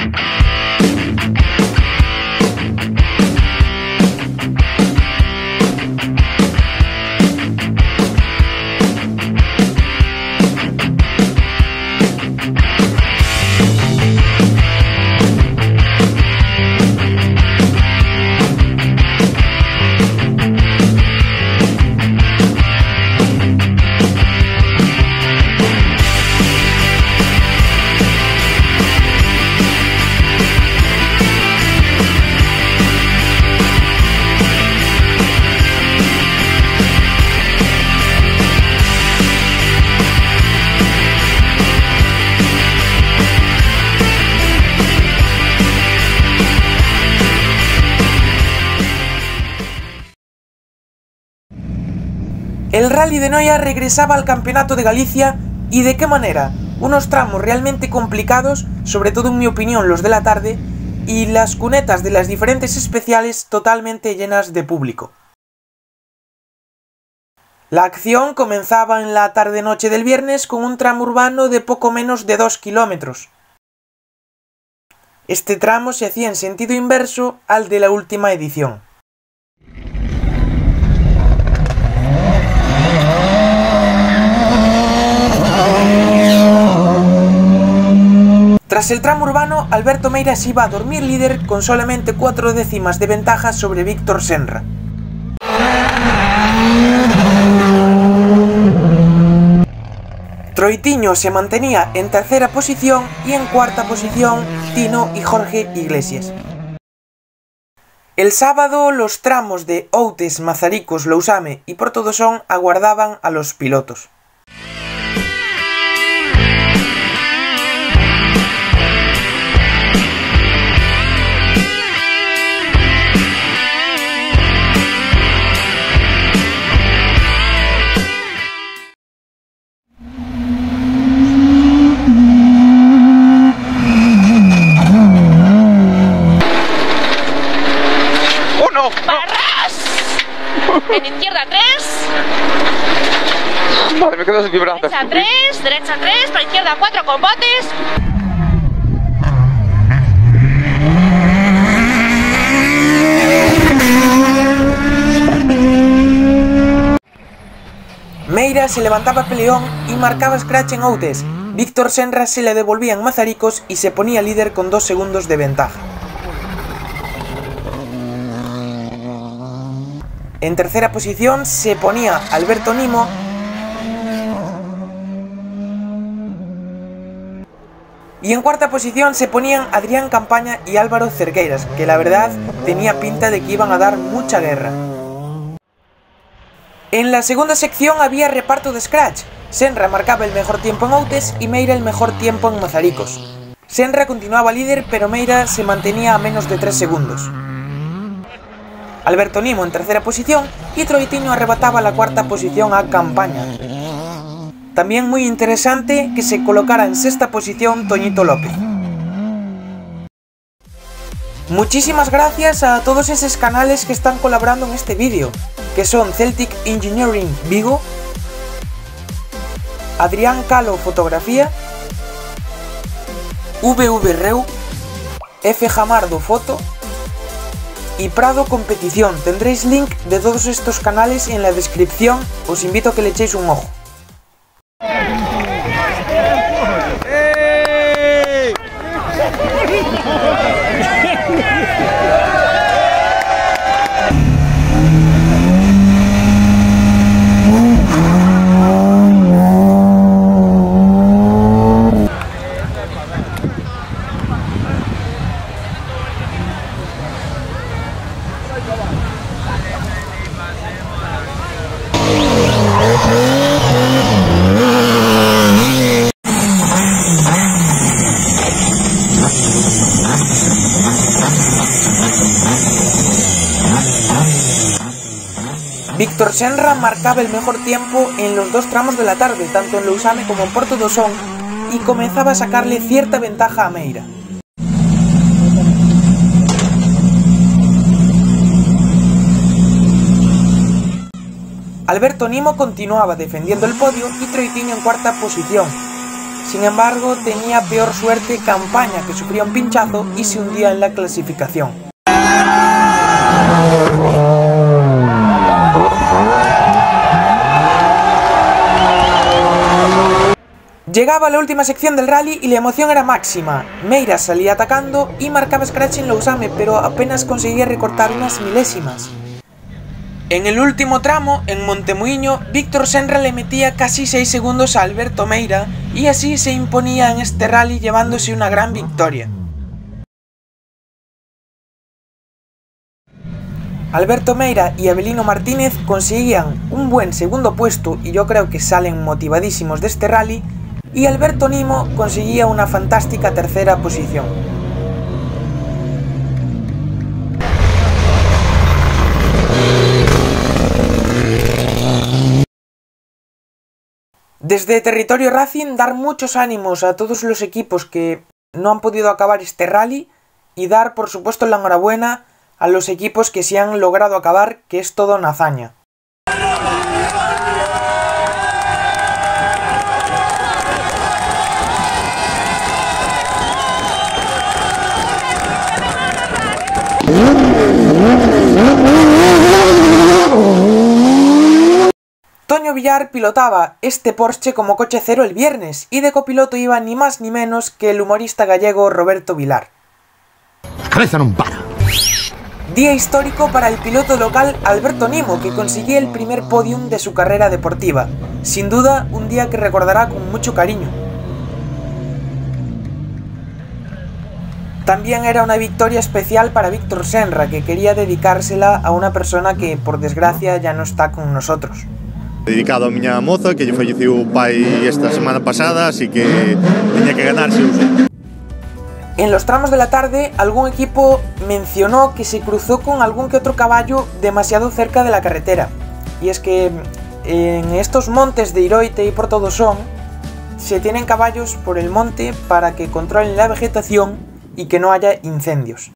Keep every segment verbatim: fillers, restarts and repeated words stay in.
El Rally de Noia regresaba al Campeonato de Galicia, ¿y de qué manera? Unos tramos realmente complicados, sobre todo en mi opinión los de la tarde, y las cunetas de las diferentes especiales totalmente llenas de público. La acción comenzaba en la tarde-noche del viernes con un tramo urbano de poco menos de dos kilómetros. Este tramo se hacía en sentido inverso al de la última edición. Tras el tramo urbano, Alberto Meira se iba a dormir líder con solamente cuatro décimas de ventaja sobre Víctor Senra. Troitiño se mantenía en tercera posición y en cuarta posición Tino y Jorge Iglesias. El sábado los tramos de Outes, Mazaricos, Lousame y Porto do Son aguardaban a los pilotos. En izquierda tres. Vale, me quedo sin vibrar. Derecha tres, derecha tres, para izquierda cuatro con botes. Meira se levantaba peleón y marcaba scratch en Outes. Víctor Senra se le devolvía en Mazaricos y se ponía líder con dos segundos de ventaja. En tercera posición se ponía Alberto Nimo y en cuarta posición se ponían Adrián Campaña y Álvaro Cerqueiras, que la verdad tenía pinta de que iban a dar mucha guerra. En la segunda sección había reparto de scratch. Senra marcaba el mejor tiempo en Outes y Meira el mejor tiempo en Mazaricos. Senra continuaba líder, pero Meira se mantenía a menos de tres segundos. Alberto Nimo en tercera posición y Troitiño arrebataba la cuarta posición a Campaña. También muy interesante que se colocara en sexta posición Toñito López. Muchísimas gracias a todos esos canales que están colaborando en este vídeo, que son Celtic Engineering Vigo, Adrián Calo Fotografía, V V Reu, F Jamardo Foto y Prado Competición. Tendréis link de todos estos canales en la descripción, os invito a que le echéis un ojo. Víctor Senra marcaba el mejor tiempo en los dos tramos de la tarde, tanto en Lousame como en Porto do Son, y comenzaba a sacarle cierta ventaja a Meira. Alberto Nimo continuaba defendiendo el podio y Troitiño en cuarta posición. Sin embargo, tenía peor suerte Campaña, que sufría un pinchazo y se hundía en la clasificación. Llegaba la última sección del rally y la emoción era máxima. Meira salía atacando y marcaba scratch en Lousame, pero apenas conseguía recortar unas milésimas. En el último tramo, en Montemuiño, Víctor Senra le metía casi seis segundos a Alberto Meira y así se imponía en este rally llevándose una gran victoria. Alberto Meira y Avelino Martínez conseguían un buen segundo puesto y yo creo que salen motivadísimos de este rally, y Alberto Nimo conseguía una fantástica tercera posición. Desde Territorio Racing, dar muchos ánimos a todos los equipos que no han podido acabar este rally y dar por supuesto la enhorabuena a los equipos que sí han logrado acabar, que es toda una hazaña. Toño Villar pilotaba este Porsche como coche cero el viernes y de copiloto iba ni más ni menos que el humorista gallego Roberto Vilar. La cabeza non para. Día histórico para el piloto local Alberto Nimo, que consiguió el primer podium de su carrera deportiva. Sin duda, un día que recordará con mucho cariño. También era una victoria especial para Víctor Senra, que quería dedicársela a una persona que, por desgracia, ya no está con nosotros. Dedicado a miña moza, que lle falleceu o pai esta semana pasada, así que tenía que ganarse uso. En los tramos de la tarde, algún equipo mencionó que se cruzó con algún que otro caballo demasiado cerca de la carretera. Y es que en estos montes de Iroite y Portodosón se tienen caballos por el monte para que controlen la vegetación y que no haya incendios.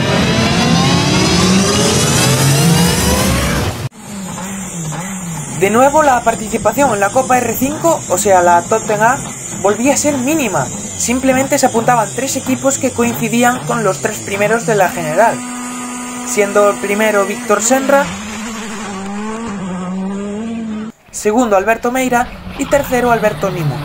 De nuevo, la participación en la Copa R cinco, o sea la Top diez A, volvía a ser mínima. Simplemente se apuntaban tres equipos que coincidían con los tres primeros de la general, siendo el primero Víctor Senra, segundo Alberto Meira y tercero Alberto Nimo.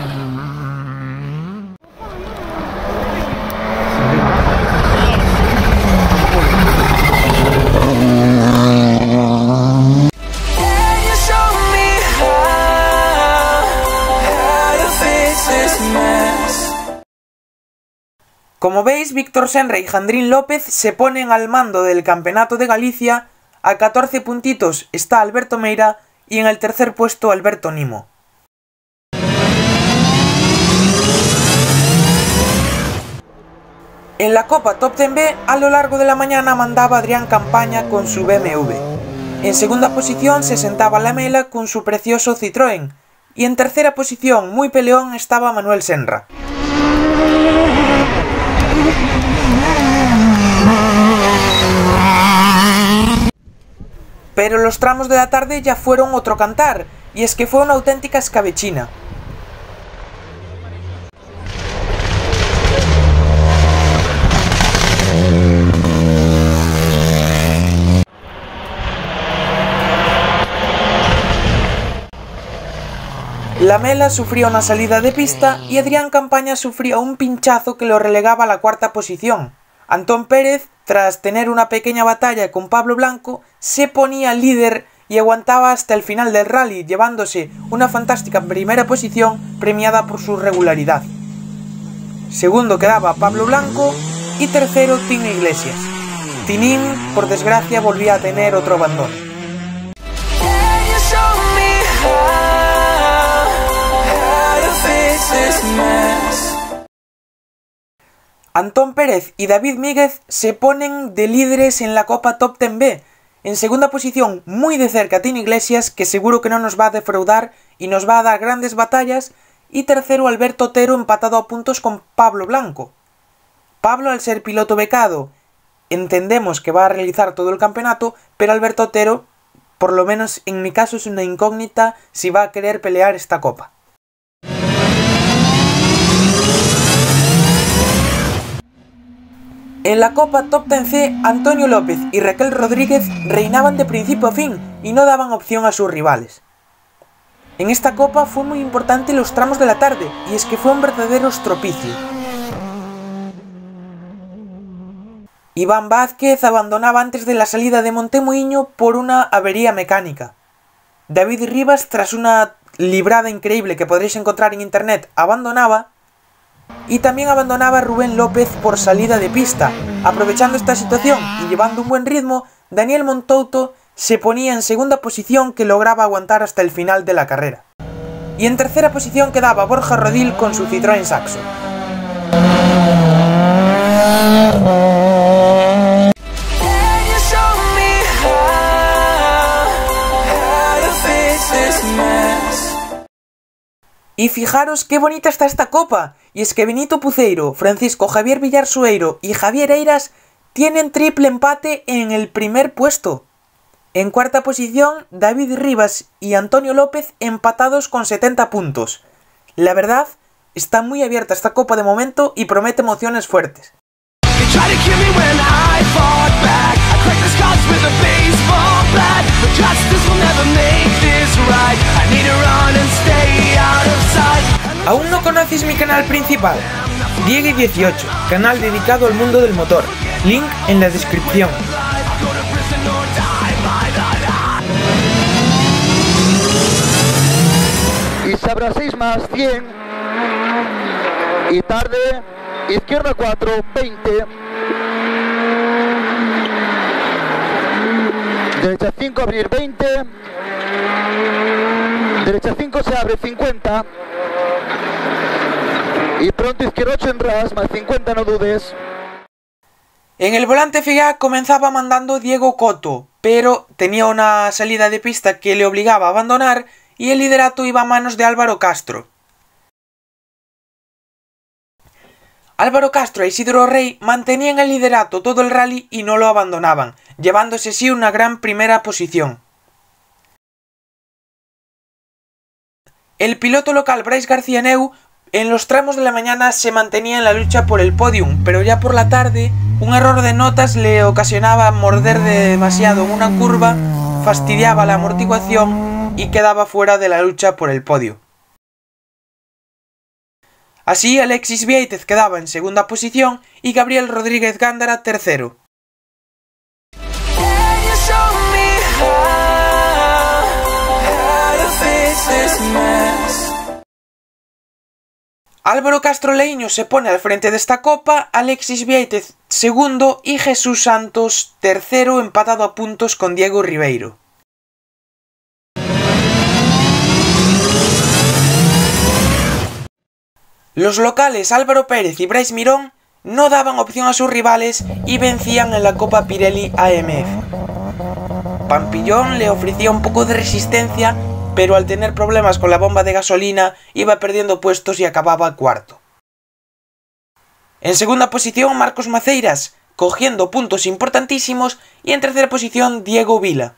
Como veis, Víctor Senra y Jandrín López se ponen al mando del Campeonato de Galicia, a catorce puntitos está Alberto Meira y en el tercer puesto Alberto Nimo. En la Copa Top diez B, a lo largo de la mañana mandaba Adrián Campaña con su B M W. En segunda posición se sentaba Lamela con su precioso Citroën, y en tercera posición, muy peleón, estaba Manuel Senra. Pero los tramos de la tarde ya fueron otro cantar, y es que fue una auténtica escabechina. Lamela sufría una salida de pista y Adrián Campaña sufría un pinchazo que lo relegaba a la cuarta posición. Antón Pérez, tras tener una pequeña batalla con Pablo Blanco, se ponía líder y aguantaba hasta el final del rally, llevándose una fantástica primera posición premiada por su regularidad. Segundo quedaba Pablo Blanco y tercero Tino Iglesias. Tinín, por desgracia, volvía a tener otro abandono. Antón Pérez y David Míguez se ponen de líderes en la Copa Top diez B. En segunda posición, muy de cerca, Tino Iglesias, que seguro que no nos va a defraudar y nos va a dar grandes batallas. Y tercero, Alberto Otero, empatado a puntos con Pablo Blanco. Pablo, al ser piloto becado, entendemos que va a realizar todo el campeonato, pero Alberto Otero, por lo menos en mi caso, es una incógnita si va a querer pelear esta copa. En la Copa Top diez C, Antonio López y Raquel Rodríguez reinaban de principio a fin y no daban opción a sus rivales. En esta Copa fue muy importante los tramos de la tarde, y es que fue un verdadero estropicio. Iván Vázquez abandonaba antes de la salida de Montemuiño por una avería mecánica. David Rivas, tras una librada increíble que podréis encontrar en internet, abandonaba. Y también abandonaba Rubén López por salida de pista. Aprovechando esta situación y llevando un buen ritmo, Daniel Montouto se ponía en segunda posición, que lograba aguantar hasta el final de la carrera. Y en tercera posición quedaba Borja Rodil con su Citroën Saxo. Y fijaros qué bonita está esta copa, y es que Benito Puceiro, Francisco Javier Villar Sueiro y Javier Eiras tienen triple empate en el primer puesto. En cuarta posición, David Rivas y Antonio López empatados con setenta puntos. La verdad, está muy abierta esta copa de momento y promete emociones fuertes. ¿Aún no conoces mi canal principal? Diego dieciocho, canal dedicado al mundo del motor. Link en la descripción. Y sabrá seis más cien. Y tarde, izquierda cuatro, veinte. Derecha cinco, abrir veinte. Derecha cinco se abre cincuenta. Y pronto izquierda ocho en ras, más cincuenta, no dudes. En el volante F I A comenzaba mandando Diego Coto, pero tenía una salida de pista que le obligaba a abandonar y el liderato iba a manos de Álvaro Castro. Álvaro Castro e Isidro Rey mantenían el liderato todo el rally y no lo abandonaban, llevándose así una gran primera posición. El piloto local Brais García Neu en los tramos de la mañana se mantenía en la lucha por el podium, pero ya por la tarde un error de notas le ocasionaba morder demasiado en una curva, fastidiaba la amortiguación y quedaba fuera de la lucha por el podio. Así Alexis Vieitez quedaba en segunda posición y Gabriel Rodríguez Gándara tercero. Álvaro Castro Leíño se pone al frente de esta copa, Alexis Vieitez segundo y Jesús Santos tercero, empatado a puntos con Diego Ribeiro. Los locales Álvaro Pérez y Brais Mirón no daban opción a sus rivales y vencían en la Copa Pirelli A M F. Pampillón le ofrecía un poco de resistencia, pero al tener problemas con la bomba de gasolina iba perdiendo puestos y acababa cuarto. En segunda posición Marcos Maceiras, cogiendo puntos importantísimos, y en tercera posición Diego Vila.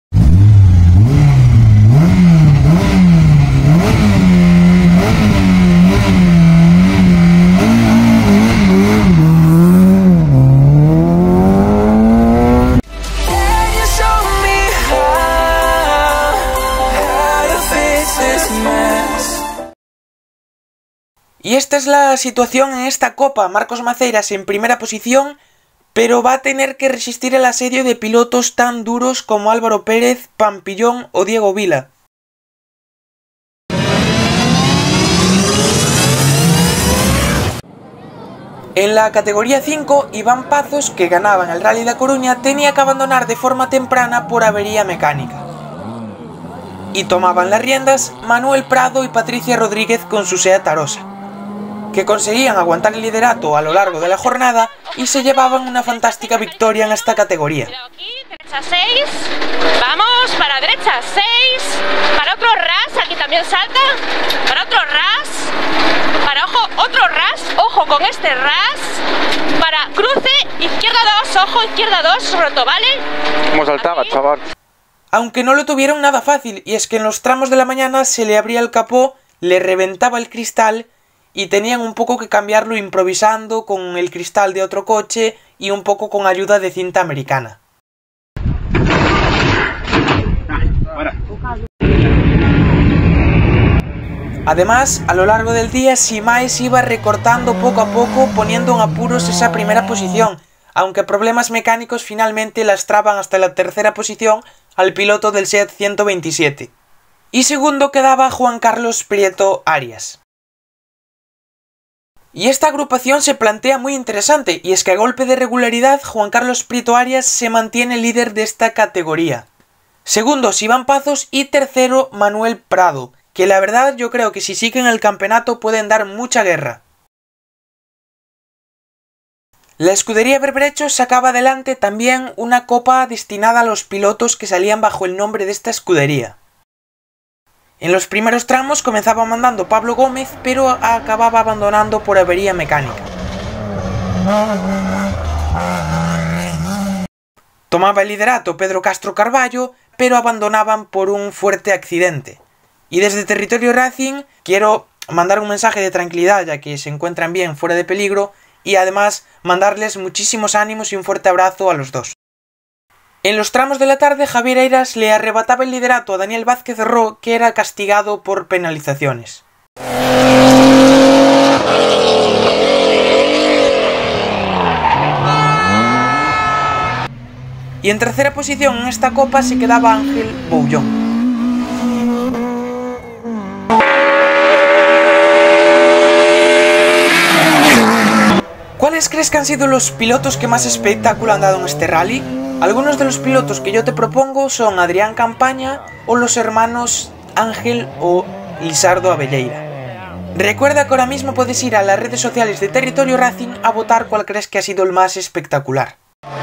Y esta es la situación en esta copa. Marcos Maceiras en primera posición, pero va a tener que resistir el asedio de pilotos tan duros como Álvaro Pérez, Pampillón o Diego Vila. En la categoría cinco, Iván Pazos, que ganaba en el Rally de A Coruña, tenía que abandonar de forma temprana por avería mecánica. Y tomaban las riendas Manuel Prado y Patricia Rodríguez con su Seat Arosa, que conseguían aguantar el liderato a lo largo de la jornada y se llevaban una fantástica victoria en esta categoría. Aquí, derecha seis, vamos, para derecha seis, para otro ras, aquí también salta, para otro ras, para ojo, otro ras, ojo con este ras, para cruce, izquierda dos, ojo, izquierda dos, roto, ¿vale? ¿Cómo saltaba, aquí. chaval? Aunque no lo tuvieron nada fácil, y es que en los tramos de la mañana se le abría el capó, le reventaba el cristal y tenían un poco que cambiarlo improvisando con el cristal de otro coche y un poco con ayuda de cinta americana. Además, a lo largo del día, Simaes iba recortando poco a poco, poniendo en apuros esa primera posición, aunque problemas mecánicos finalmente lastraban hasta la tercera posición al piloto del SEAT ciento veintisiete. Y segundo quedaba Juan Carlos Prieto Arias. Y esta agrupación se plantea muy interesante, y es que a golpe de regularidad Juan Carlos Prieto Arias se mantiene líder de esta categoría. Segundo, Iván Pazos, y tercero, Manuel Prado, que la verdad yo creo que si siguen el campeonato pueden dar mucha guerra. La escudería Berberechos sacaba adelante también una copa destinada a los pilotos que salían bajo el nombre de esta escudería. En los primeros tramos comenzaba mandando Pablo Gómez, pero acababa abandonando por avería mecánica. Tomaba el liderato Pedro Castro Carballo, pero abandonaban por un fuerte accidente. Y desde Territorio Racing quiero mandar un mensaje de tranquilidad, ya que se encuentran bien fuera de peligro, y además mandarles muchísimos ánimos y un fuerte abrazo a los dos. En los tramos de la tarde, Javier Eiras le arrebataba el liderato a Daniel Vázquez Ro, que era castigado por penalizaciones. Y en tercera posición en esta copa se quedaba Ángel Boullón. ¿Cuáles crees que han sido los pilotos que más espectáculo han dado en este rally? Algunos de los pilotos que yo te propongo son Adrián Campaña o los hermanos Ángel o Lisardo Abelleira. Recuerda que ahora mismo puedes ir a las redes sociales de Territorio Racing a votar cuál crees que ha sido el más espectacular.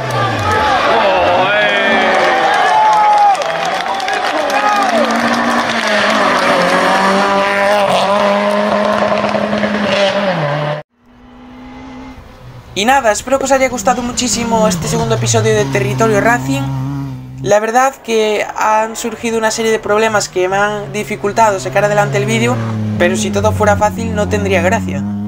Y nada, espero que os haya gustado muchísimo este segundo episodio de Territorio Racing. La verdad que han surgido una serie de problemas que me han dificultado sacar adelante el vídeo, pero si todo fuera fácil no tendría gracia.